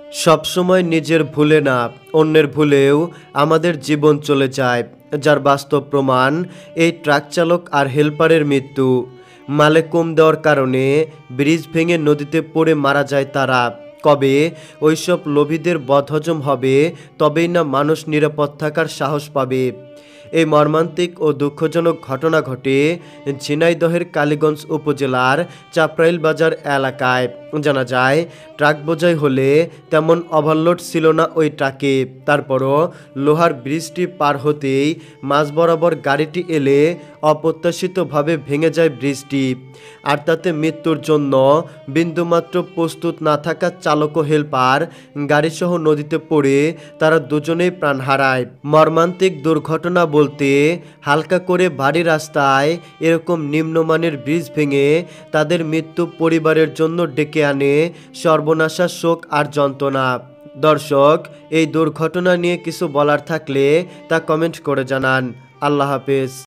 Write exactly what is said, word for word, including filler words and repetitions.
সবসময় নিজের ভুলে না, অন্যের ভুলেও আমাদের জীবন চলে যায়, যার বাস্তব প্রমাণ এই ট্রাক চালক আর হেলপারের মৃত্যু। মালে কম দেওয়ার কারণে ব্রিজ ভেঙে নদীতে পড়ে মারা যায় তারা। কবে ওইসব লোভীদের বদহজম হবে, তবেই না মানুষ নিরাপদ থাকার সাহস পাবে। এই মর্মান্তিক ও দুঃখজনক ঘটনা ঘটে ঝিনাইদহের কালীগঞ্জ উপজেলার চাপরাইল বাজার এলাকায়। জানা যায়, ট্রাক বোঝাই হলে তেমন ওভারলোড ছিল না ওই ট্রাকে। তারপরও লোহার ব্রিজটি পার হতেই মাঝ বরাবর গাড়িটি এলে অপ্রত্যাশিতভাবে ভেঙে যায় ব্রিজটি। আর তাতে মৃত্যুর জন্য বিন্দুমাত্র প্রস্তুত না থাকা চালক ও হেলপার গাড়িসহ নদীতে পড়ে তারা দুজনেই প্রাণ হারায়। মর্মান্তিক দুর্ঘটনা বলতে হালকা করে ভারী রাস্তায় এরকম নিম্নমানের ব্রিজ ভেঙে তাদের মৃত্যু পরিবারের জন্য ডেকে আনে সর্বনাশা, শোক আর যন্ত্রণা। দর্শক, এই দুর্ঘটনা নিয়ে কিছু বলার থাকলে তা কমেন্ট করে জানান। আল্লাহ হাফেজ।